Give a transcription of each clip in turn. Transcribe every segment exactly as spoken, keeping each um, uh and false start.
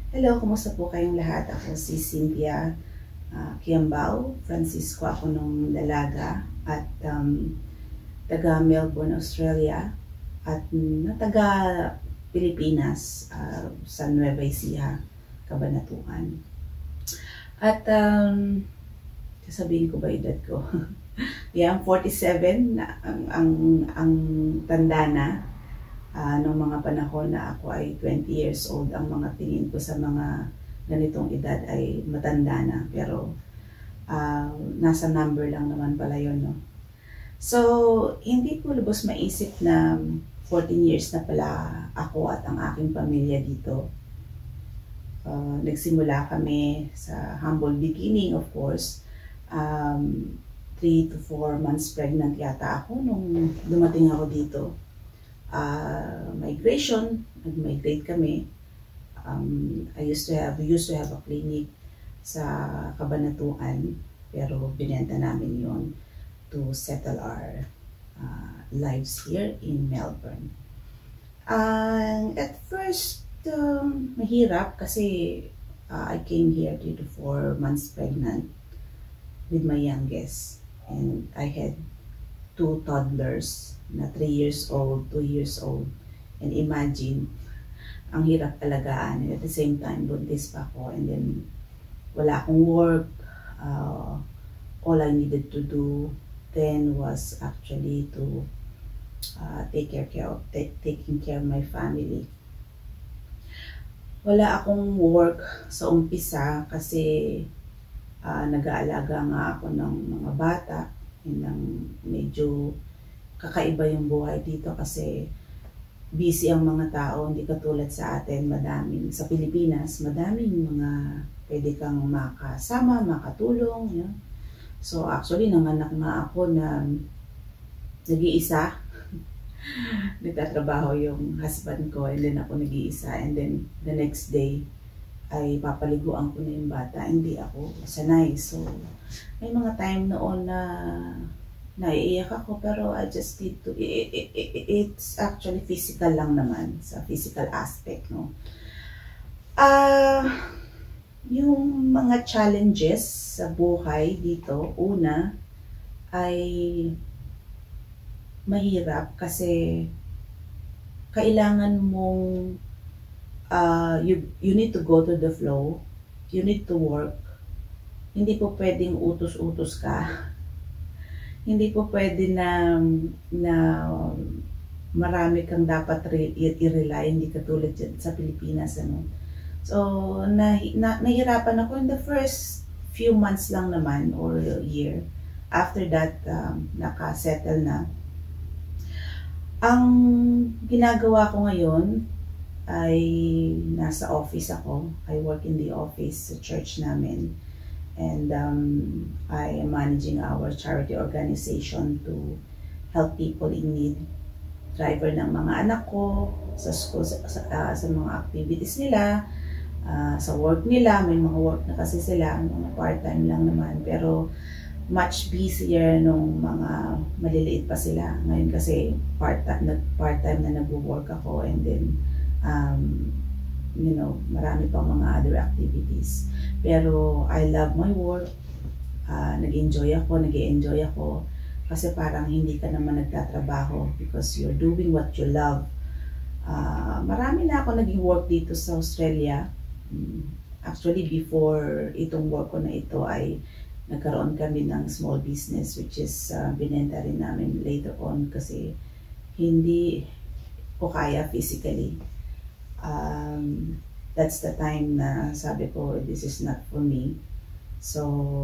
Hello, kumusta po kayong lahat? Ako si Cynthia uh, Quiambao, Francisco ako nung dalaga at um, taga Melbourne, Australia at na taga Pilipinas uh, sa Nueva Ecija, Cabanatuan. At um, sasabihin ko ba edad ko? Yeah, forty-seven na ang, ang, ang tanda na. Uh, nung mga panahon na ako ay twenty years old, ang mga tingin ko sa mga ganitong edad ay matanda na. Pero uh, nasa number lang naman pala yun, no? So, hindi ko lubos maisip na fourteen years na pala ako at ang aking pamilya dito. Uh, nagsimula kami sa humble beginning, of course. Um, three to four months pregnant yata ako nung dumating ako dito. Uh, migration, nag-migrate kami. Um, I used to have, we used to have a clinic sa Cabanatuan, pero binenta namin yon to settle our uh, lives here in Melbourne. Uh, at first, um, mahirap kasi uh, I came here three to four months pregnant with my youngest, and I had two toddlers na three years old, two years old. And imagine, ang hirap alagaan. And at the same time, buntis pa ako. And then, wala akong work. Uh, all I needed to do then was actually to uh, take care, care of, take, taking care of my family. Wala akong work sa umpisa kasi uh, nag-aalaga nga ako ng mga bata. And ng medyo kakaiba yung buhay dito kasi busy ang mga tao, hindi katulad sa atin, madaming, sa Pilipinas, madaming mga pwede kang makasama, makatulong. You know? So actually, nanganak nga ako na nag-iisa. Nagtatrabaho yung husband ko and then ako nag-iisa, and then the next day ay papaliguan ko na yung bata. Hindi ako sanay. So may mga time noon na naiiyak ako, pero I just need to, it, it, it, it's actually physical lang naman, sa physical aspect, no? Ah, uh, yung mga challenges sa buhay dito, una, ay mahirap kasi kailangan mong, uh, you, you need to go to the flow, you need to work, hindi po pwedeng utos-utos ka. Hindi po pwede na, na marami kang dapat i-rely, hindi katulad dyan sa Pilipinas. Ano. So, na, na, nahirapan ako in the first few months lang naman, or year. After that, um, nakasettle na. Ang ginagawa ko ngayon ay nasa office ako. I work in the office sa church namin. And um, I am managing our charity organization to help people in need. Driver ng mga anak ko, sa school, sa, uh, sa mga activities nila, uh, sa work nila. May mga work na kasi sila, mga part-time lang naman. Pero much busier nung mga maliliit pa sila. Ngayon kasi part-time part-time na nag-work ako, and then um, you know, marami pang mga other activities. Pero I love my work. Uh, nag-enjoy ako, nag-enjoy ako. Kasi parang hindi ka naman nagtatrabaho because you're doing what you love. Uh, marami na ako naging work dito sa Australia. Actually, before itong work ko na ito ay nagkaroon kami ng small business, which is uh, binenta rin namin later on kasi hindi ko kaya physically. Um, that's the time na sabi ko, this is not for me. So,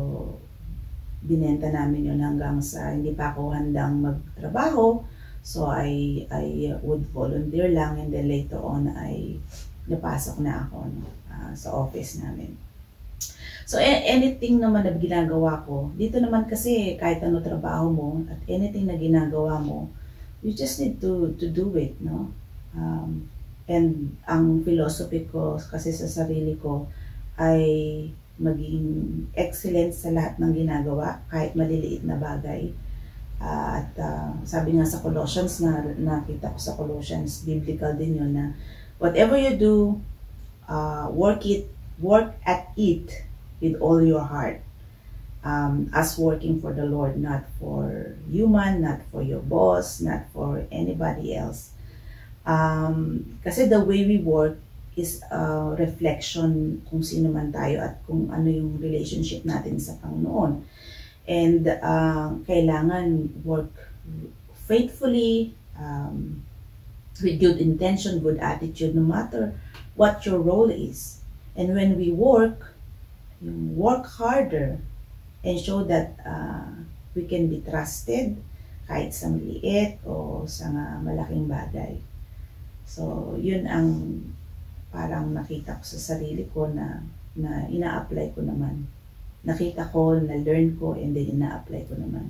binenta namin yun hanggang sa hindi pa ako handang magtrabaho. So, I, I would volunteer lang, and then later on, ay napasok na ako no, uh, sa office namin. So, anything naman na ginagawa ko, dito naman kasi kahit ano trabaho mo, at anything na ginagawa mo, you just need to, to do it, no? Um, And ang philosophy ko kasi sa sarili ko ay maging excellent sa lahat ng ginagawa, kahit maliliit na bagay. Uh, at uh, sabi nga sa Colossians, na nakita ko sa Colossians, biblical din yun, na whatever you do, uh, work it, work at it with all your heart. Um, as working for the Lord, not for human, not for your boss, not for anybody else. Um, kasi the way we work is a reflection kung sino man tayo at kung ano yung relationship natin sa Panginoon. And uh, kailangan work faithfully, um, with good intention, good attitude, no matter what your role is. And when we work, work harder and show that uh, we can be trusted kahit sa maliit o sa malaking bagay. So, yun ang parang nakita ko sa sarili ko na, na ina-apply ko naman. Nakita ko, na-learn ko, and then ina-apply ko naman.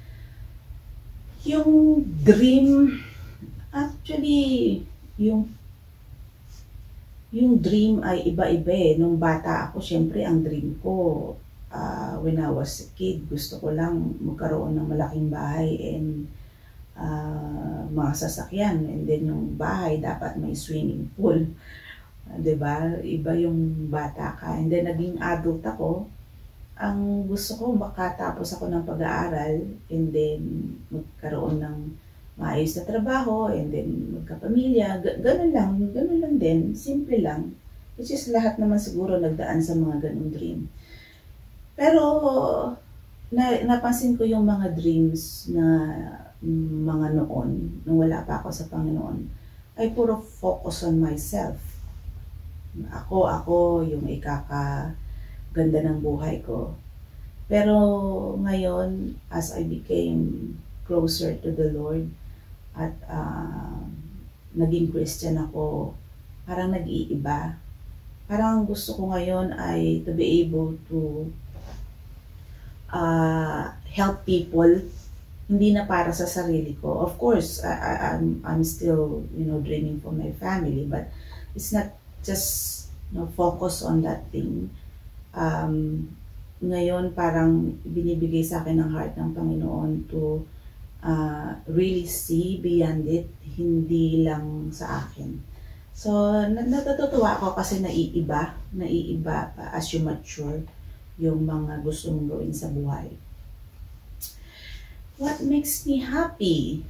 Yung dream, actually, yung yung dream ay iba-iba eh. Nung bata ako, syempre, ang dream ko, Uh, when I was a kid, gusto ko lang magkaroon ng malaking bahay and uh, mga sasakyan. And then yung bahay dapat may swimming pool. Uh, diba? Iba yung bata ka. And then naging adult ako. Ang gusto ko, makatapos ako ng pag-aaral and then magkaroon ng maayos na trabaho and then magkapamilya. G- ganun lang. Ganun lang din. Simple lang. Which is lahat naman siguro nagdaan sa mga ganung dream. Pero na, napansin ko yung mga dreams na mga noon, nung wala pa ako sa Panginoon, ay puro focus on myself. Ako, ako, yung ikakaganda ng buhay ko. Pero ngayon, as I became closer to the Lord at uh, naging Christian ako, parang nag-iiba. Parang gusto ko ngayon ay to be able to Uh, help people, hindi na para sa sarili ko. Of course, I, I, I'm, I'm still, you know, dreaming for my family, but it's not just, you know, focus on that thing. Um, ngayon, parang binibigay sa akin ng heart ng Panginoon to uh, really see beyond it, hindi lang sa akin. So, natutuwa ako kasi naiiba, naiiba pa as you mature yung mga gusto mong gawin sa buhay. What makes me happy?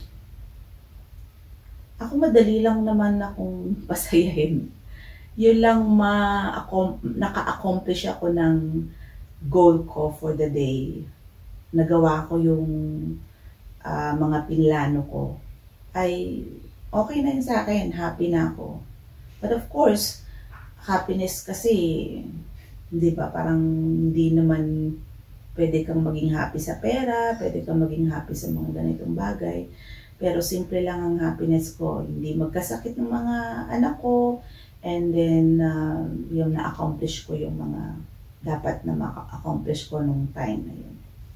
Ako madali lang naman akong pasayahin. Yun lang ma naka-accomplish ako ng goal ko for the day. Nagawa ko yung uh, mga pinlano ko. Ay okay na yun sa akin. Happy na ako. But of course, happiness kasi hindi ba, parang hindi naman pwede kang maging happy sa pera, pwede kang maging happy sa mga ganitong bagay. Pero simple lang ang happiness ko. Hindi magkasakit ng mga anak ko, and then uh, yung na-accomplish ko yung mga dapat na ma-accomplish ko nung time na yun.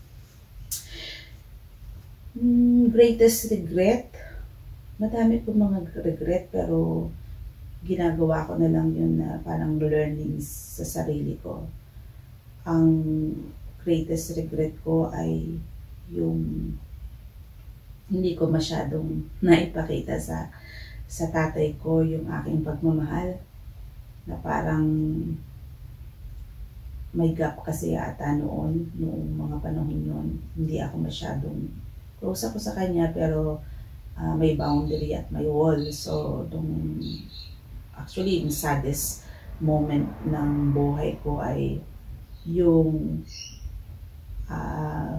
Hmm, greatest regret? Madami po mga regret, pero ginagawa ko na lang yun na parang learnings sa sarili ko. Ang greatest regret ko ay yung hindi ko masyadong naipakita sa sa tatay ko yung aking pagmamahal, na parang may gap kasi ata noon, noong mga panahon yun. Hindi ako masyadong close ako sa kanya, pero uh, may boundary at may wall. So, dong actually, yung saddest moment ng buhay ko ay yung uh,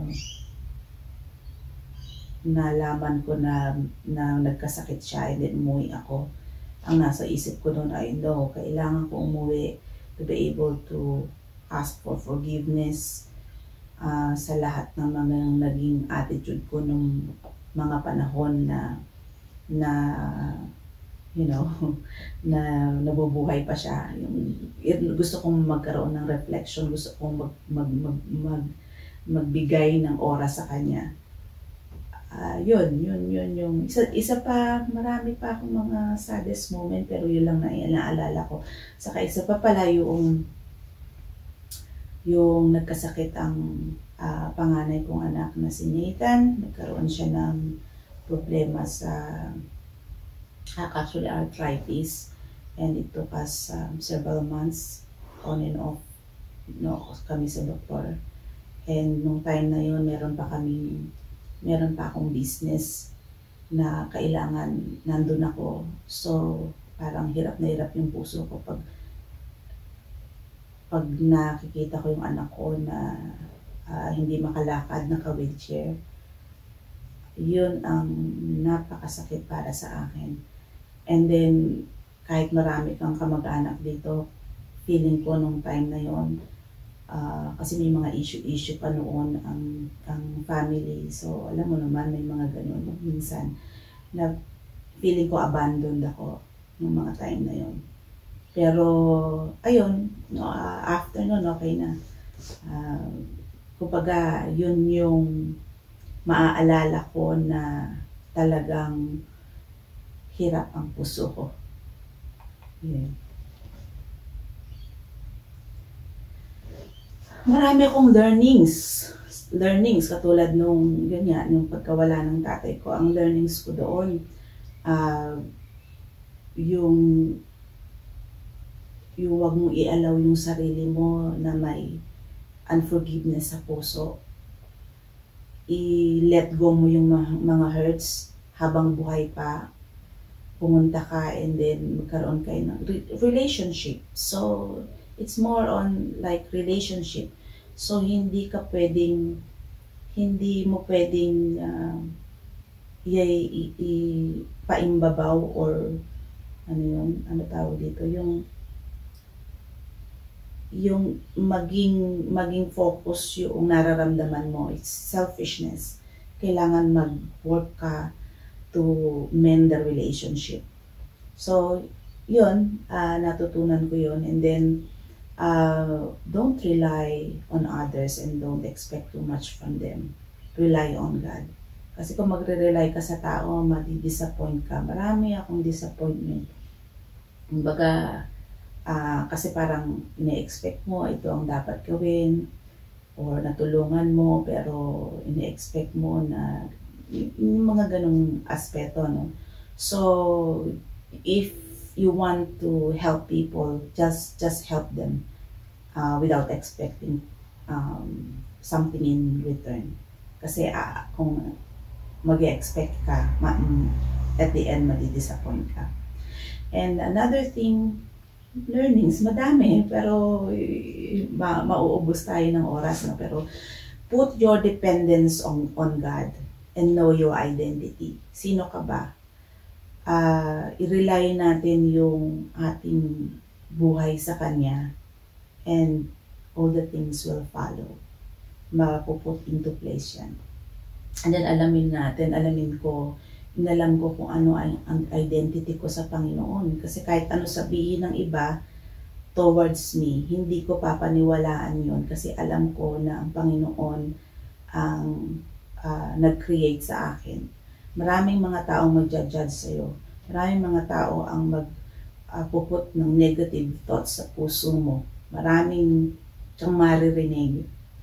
nalaman ko na, na nagkasakit siya and then umuwi ako. Ang nasa isip ko noon ay, no, kailangan ko umuwi to be able to ask for forgiveness uh, sa lahat ng mga naging attitude ko nung mga panahon na na you know, na nabubuhay pa siya. Yung, gusto kong magkaroon ng reflection, gusto kong mag, mag, mag, mag, magbigay ng oras sa kanya. Uh, yun, yun, yun, yung, isa, isa pa, marami pa akong mga saddest moment, pero yun lang na naalala ko. Saka isa pa pala yung, yung nagkasakit ang uh, panganay kong anak na si Nathan. Nagkaroon siya ng problema sa actually arthritis, And it took us um, several months on and off, no, kami sa doktor. And nung time na yun, meron pa kami, meron pa akong business na kailangan nandun ako. So, parang hirap na hirap yung puso ko pag pag nakikita ko yung anak ko na uh, hindi makalakad, naka-wheelchair. Yun ang napakasakit para sa akin. And then, kahit marami kang kamag-anak dito, feeling ko nung time na yon, uh, kasi may mga issue-issue pa noon ang, ang family. So, alam mo naman, may mga ganun. Minsan, na feeling ko abandoned ako nung mga time na yon. Pero, ayun, no, uh, after nun, okay na. Uh, kumbaga, yun yung maaalala ko na talagang hirap ang puso ko. Yeah. Marami akong learnings. Learnings, katulad nung, yun nga, nung pagkawala ng tatay ko. Ang learnings ko doon, uh, yung yung wag mong i-allow yung sarili mo na may unforgiveness sa puso. I-let go mo yung mga hurts habang buhay pa. Pumunta ka and then magkaroon kayo ng relationship. So, it's more on like relationship. So, hindi ka pwedeng, hindi mo pwedeng uh, i-paimbabaw or ano yun, ano tawag dito, yung yung maging maging focus yung nararamdaman mo. It's selfishness. Kailangan mag-work ka to mend the relationship. So, yun, uh, natutunan ko yun. And then, uh, don't rely on others and don't expect too much from them. Rely on God. Kasi kung magre-rely ka sa tao, madi-disappoint ka. Marami akong disappointment. Kumbaga, Uh, kasi parang ine-expect mo ito ang dapat gawin or natulungan mo pero ine-expect mo na yung mga ganong aspeto, no? So, if you want to help people, just just help them uh, without expecting um, something in return. Kasi uh, kung mag-expect ka, ma- at the end, madi-disappoint ka. And another thing, learnings, madami, pero ma mauubos tayo ng oras, no? Pero put your dependence on, on God and know your identity. Sino ka ba? Uh, i-rely natin yung ating buhay sa Kanya and all the things will follow. Mapuput into place yan. And then alamin natin, alamin ko, inalam ko kung ano ay ang identity ko sa Panginoon. Kasi kahit ano sabihin ng iba towards me, hindi ko papaniwalaan yun kasi alam ko na ang Panginoon ang uh, nag-create sa akin. Maraming mga taong mag-judge sa'yo. Maraming mga tao ang mag-puput uh, ng negative thoughts sa puso mo. Maraming kang maririnig.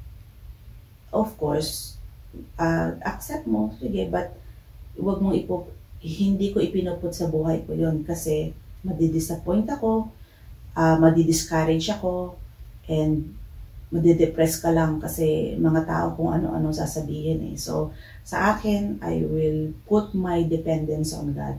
Of course, uh, accept mo, sige, but huwag mong ipo, hindi ko ipinuput sa buhay ko yon kasi madidisappoint ako, uh, madidiscourage ako, and madidepress ka lang kasi mga tao kung ano-ano sasabihin eh. So, sa akin, I will put my dependence on God.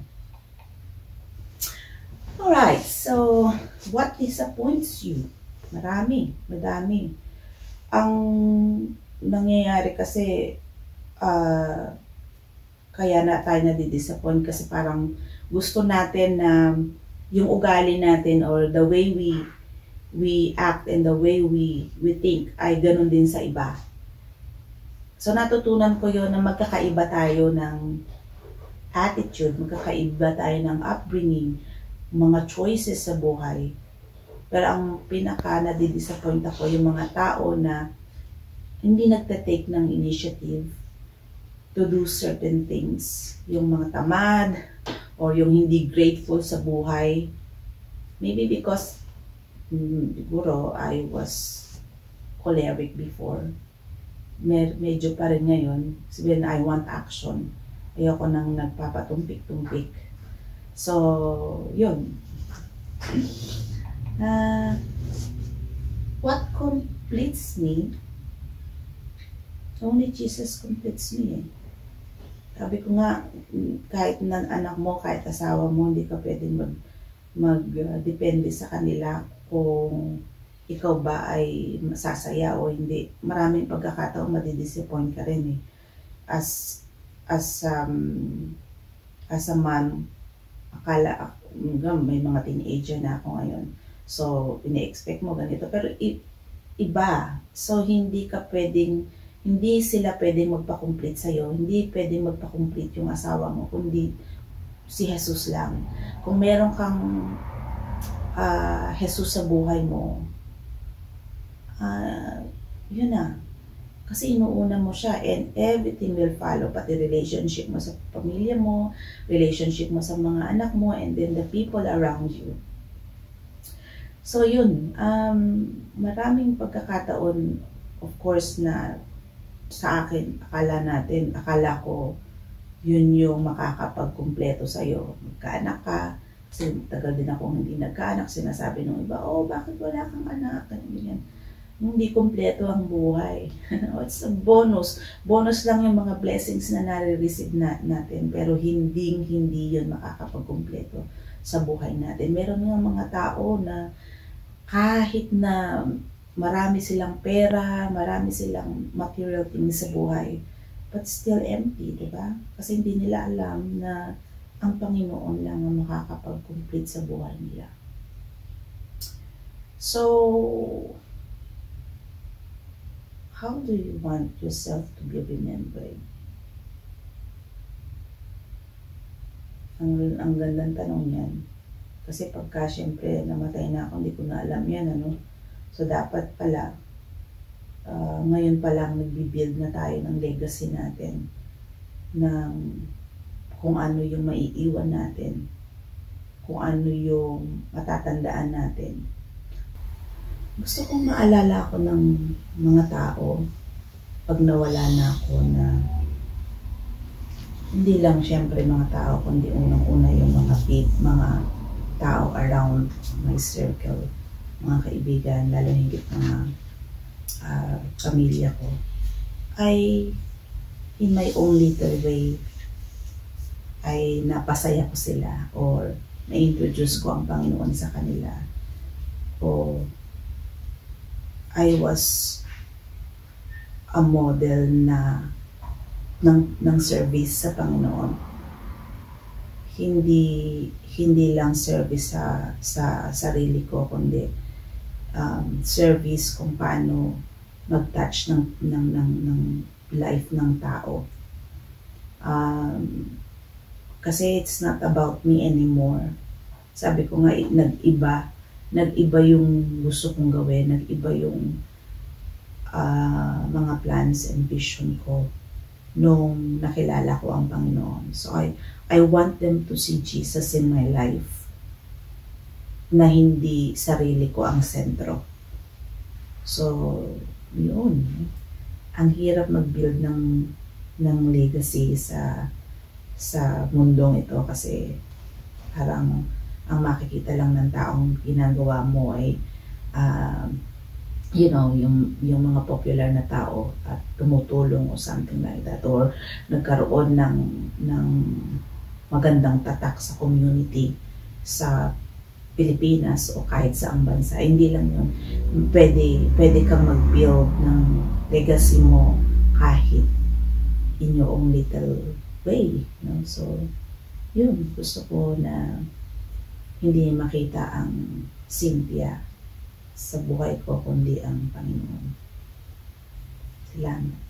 Alright, so, what disappoints you? Marami, madami. Ang nangyayari kasi, uh, kaya na tayo nadi-disappoint kasi parang gusto natin na yung ugali natin or the way we we act and the way we we think ay ganun din sa iba. So natutunan ko yon na magkakaiba tayo ng attitude, magkakaiba tayo ng upbringing, mga choices sa buhay. Pero ang pinaka nadi-disappoint ako yung mga tao na hindi nagte-take ng initiative to do certain things. Yung mga tamad, or yung hindi grateful sa buhay. Maybe because, mm, siguro, I was choleric before. Mer medyo pa rin ngayon. Sabihin, I want action. Ayoko nang nagpapatumpik-tumpik. So, yun. Uh, what completes me, only Jesus completes me eh. Sabi ko nga, kahit ng anak mo, kahit asawa mo, hindi ka pwedeng mag, mag uh, depende sa kanila kung ikaw ba ay masasaya o hindi. Maraming pagkakataon madidisappoint ka rin eh. As, as, um, as a man, akala, may mga teenager na ako ngayon. So, ine-expect mo ganito. Pero iba. So, hindi ka pwedeng, hindi sila pwedeng magpa-complete sa'yo. Hindi pwedeng magpa-complete yung asawa mo, kundi si Jesus lang. Kung meron kang uh, Jesus sa buhay mo, uh, yun na. Kasi inuuna mo siya and everything will follow. Pati relationship mo sa pamilya mo, relationship mo sa mga anak mo, and then the people around you. So yun, um, maraming pagkakataon, of course, na sa akin, akala natin, akala ko, yun yung makakapagkumpleto sa'yo. Magkaanak ka, kasi tagal din akong hindi nagkaanak, sinasabi ng iba, oh, bakit wala kang anak? Ganyan. Hindi kumpleto ang buhay. It's a bonus. Bonus lang yung mga blessings na nare-receive na, natin, pero hindi hindi yun makakapagkumpleto sa buhay natin. Meron nga mga tao na kahit na marami silang pera, marami silang material things sa buhay, but still empty, di ba? Kasi hindi nila alam na ang Panginoon lang ang makakapag-complete sa buhay nila. So, how do you want yourself to be remembered? Ang, ang gandang tanong yan. Kasi pagka siyempre namatay na ako, hindi ko na alam yan, ano? So dapat pala, uh, ngayon pa lang nagbibuild na tayo ng legacy natin, ng kung ano yung maiiwan natin, kung ano yung matatandaan natin. Gusto kong maalala ako ng mga tao pag nawala na ako na hindi lang siyempre mga tao, kundi unang-una yung mga peep, mga tao around my circle, mga kaibigan, lalo higit mga uh, pamilya ko, ay in my own little way ay napasaya ko sila or na-introduce ko ang Panginoon sa kanila o I was a model na ng, ng service sa Panginoon. Hindi hindi lang service sa sa sarili ko, kundi um, service kung paano mag-touch ng ng ng, ng life ng tao. Um, kasi it's not about me anymore. Sabi ko nga, nag-iba nag-iba yung gusto kong gawin, nag-iba yung uh, mga plans and vision ko nung nakilala ko ang Panginoon. So I, I want them to see Jesus in my life na hindi sarili ko ang sentro. So, yun. Ang hirap mag-build ng, ng legacy sa, sa mundong ito kasi parang ang makikita lang ng taong ginagawa mo ay uh, you know, yung, yung mga popular na tao at tumutulong o something like that, or nagkaroon ng, ng magandang tatak sa community sa Pilipinas o kahit saang bansa. Hindi lang yun. Pwede, pwede kang mag-build ng legacy mo kahit in your own little way. No? So, yun. Gusto ko na hindi makita ang Cynthia sa buhay ko, kundi ang Panginoon. Salamat.